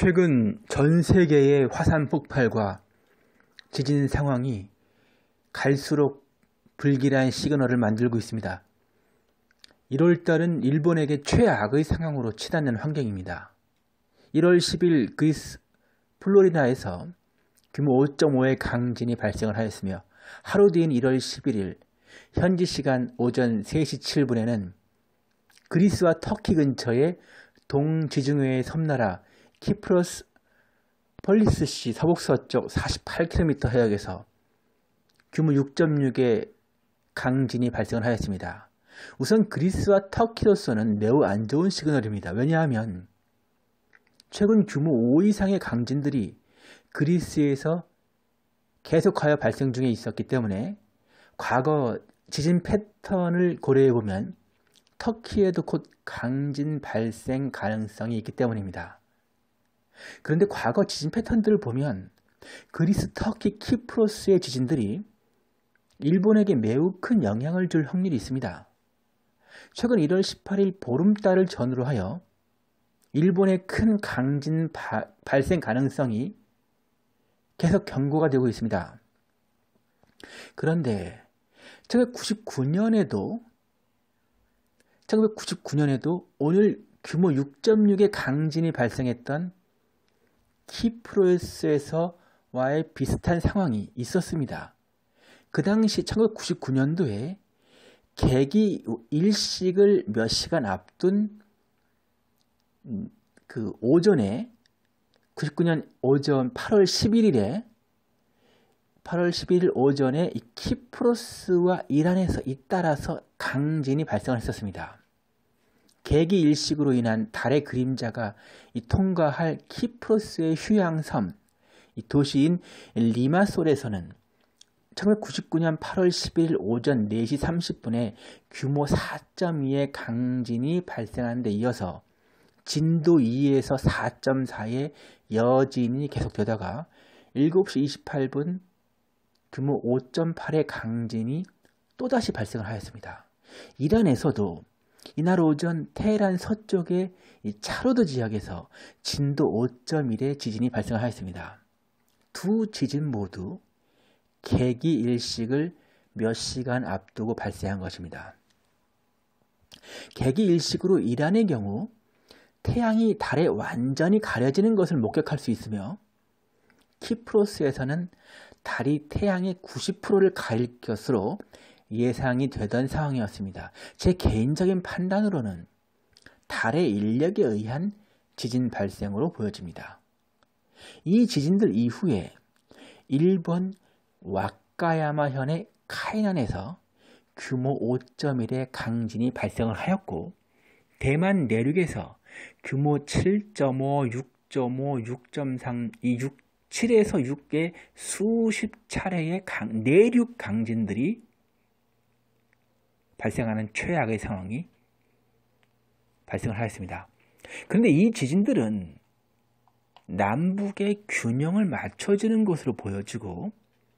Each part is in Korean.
최근 전 세계의 화산 폭발과 지진 상황이 갈수록 불길한 시그널을 만들고 있습니다. 1월달은 일본에게 최악의 상황으로 치닫는 환경입니다. 1월 10일 그리스 플로리다에서 규모 5.5의 강진이 발생을 하였으며 하루 뒤인 1월 11일 현지 시간 오전 3시 7분에는 그리스와 터키 근처의 동지중해의 섬나라 키프로스 펄리스시 서북서쪽 48km 해역에서 규모 6.6의 강진이 발생을 하였습니다. 우선 그리스와 터키로서는 매우 안 좋은 시그널입니다. 왜냐하면 최근 규모 5 이상의 강진들이 그리스에서 계속하여 발생 중에 있었기 때문에 과거 지진 패턴을 고려해보면 터키에도 곧 강진 발생 가능성이 있기 때문입니다. 그런데 과거 지진 패턴들을 보면 그리스, 터키, 키프로스의 지진들이 일본에게 매우 큰 영향을 줄 확률이 있습니다. 최근 1월 18일 보름달을 전후로 하여 일본의 큰 강진 발생 가능성이 계속 경고가 되고 있습니다. 그런데 1999년에도 오늘 규모 6.6의 강진이 발생했던 키프로스에서와의 비슷한 상황이 있었습니다. 그 당시 1999년도에 개기 일식을 몇 시간 앞둔 그 오전에 99년 오전 8월 11일 오전에 이 키프로스와 이란에서 잇따라서 강진이 발생을 했었습니다. 개기 일식으로 인한 달의 그림자가 통과할 키프로스의 휴양섬, 이 도시인 리마솔에서는 1999년 8월 10일 오전 4시 30분에 규모 4.2의 강진이 발생한 데 이어서 진도 2에서 4.4의 여진이 계속되다가 7시 28분 규모 5.8의 강진이 또다시 발생을 하였습니다. 이란에서도 이날 오전 테헤란 서쪽의 차로드 지역에서 진도 5.1의 지진이 발생을 하였습니다. 두 지진 모두 개기 일식을 몇 시간 앞두고 발생한 것입니다. 개기 일식으로 이란의 경우 태양이 달에 완전히 가려지는 것을 목격할 수 있으며 키프로스에서는 달이 태양의 90%를 가릴 것으로 예상이 되던 상황이었습니다. 제 개인적인 판단으로는 달의 인력에 의한 지진 발생으로 보여집니다. 이 지진들 이후에 일본 와카야마현의 카이난에서 규모 5.1의 강진이 발생을 하였고 대만 내륙에서 규모 7.5, 6.5, 6.3, 7에서 6의 수십 차례의 내륙 강진들이 발생하는 최악의 상황이 발생을 하였습니다. 그런데 이 지진들은 남북의 균형을 맞춰주는 것으로 보여지고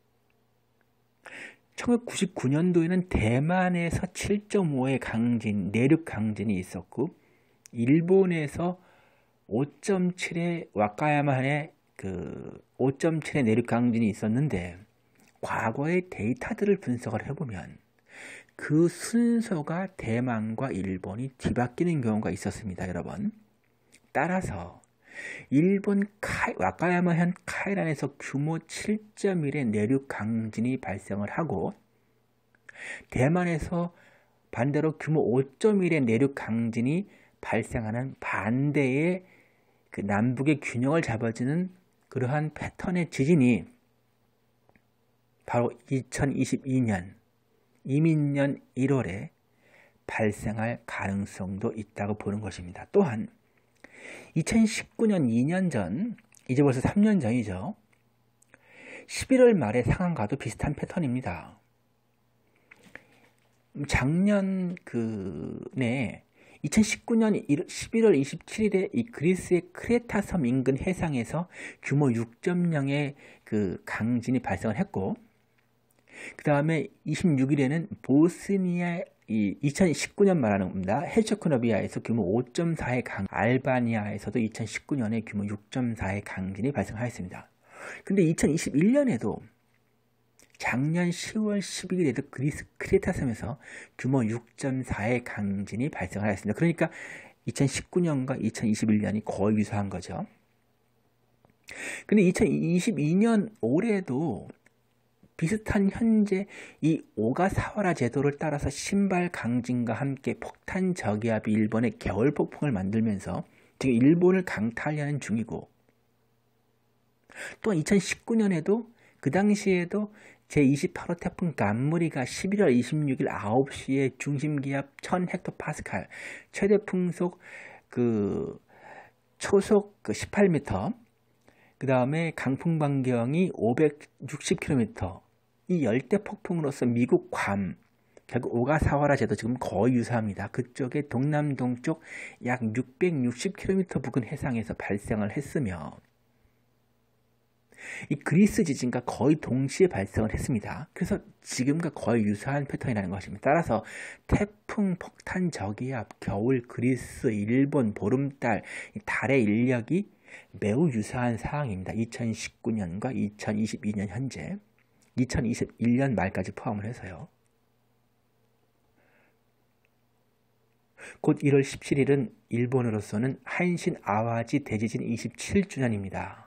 1999년도에는 대만에서 7.5의 강진, 내륙 강진이 있었고 일본에서 5.7의 와카야마현의 5.7의 내륙 강진이 있었는데 과거의 데이터들을 분석을 해보면 그 순서가 대만과 일본이 뒤바뀌는 경우가 있었습니다, 여러분. 따라서 일본 와카야마현 카이난에서 규모 7.1의 내륙 강진이 발생을 하고 대만에서 반대로 규모 5.1의 내륙 강진이 발생하는 반대의 그 남북의 균형을 잡아주는 그러한 패턴의 지진이 바로 2022년 이민년 1월에 발생할 가능성도 있다고 보는 것입니다. 또한 2019년 2년 전, 이제 벌써 3년 전이죠. 11월 말의 상황과도 비슷한 패턴입니다. 작년 2019년 11월 27일에 이 그리스의 크레타 섬 인근 해상에서 규모 6.0의 그 강진이 발생을 했고 그 다음에 26일에는 보스니아 이 2019년 말하는 겁니다. 헤르체고나비아에서 규모 5.4의 알바니아에서도 2019년에 규모 6.4의 강진이 발생하였습니다. 근데 2021년에도 작년 10월 11일에도 그리스 크레타 섬에서 규모 6.4의 강진이 발생하였습니다. 그러니까 2019년과 2021년이 거의 유사한 거죠. 근데 2022년 올해도 비슷한 현재 이 오가사와라 제도를 따라서 신발 강진과 함께 폭탄 저기압이 일본의 겨울 폭풍을 만들면서 지금 일본을 강타하려는 중이고, 또 2019년에도 그 당시에도 제28호 태풍 간무리가 11월 26일 9시에 중심기압 1000헥토파스칼, 최대 풍속 초속 18m, 그 다음에 강풍 반경이 560km, 이 열대 폭풍으로서 미국 괌, 결국 오가사와라 제도 지금 거의 유사합니다. 그쪽의 동남동쪽 약 660km 부근 해상에서 발생을 했으며, 이 그리스 지진과 거의 동시에 발생을 했습니다. 그래서 지금과 거의 유사한 패턴이라는 것입니다. 따라서 태풍, 폭탄, 저기압, 겨울, 그리스, 일본, 보름달, 달의 인력이 매우 유사한 상황입니다. 2019년과 2022년 현재, 2021년 말까지 포함을 해서요. 곧 1월 17일은 일본으로서는 한신 아와지 대지진 27주년입니다.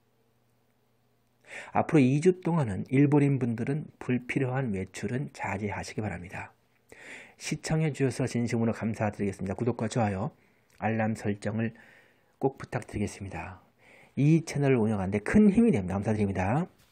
앞으로 2주 동안은 일본인 분들은 불필요한 외출은 자제하시기 바랍니다. 시청해 주셔서 진심으로 감사드리겠습니다. 구독과 좋아요, 알람 설정을 꼭 부탁드리겠습니다. 이 채널을 운영하는 데 큰 힘이 됩니다. 감사드립니다.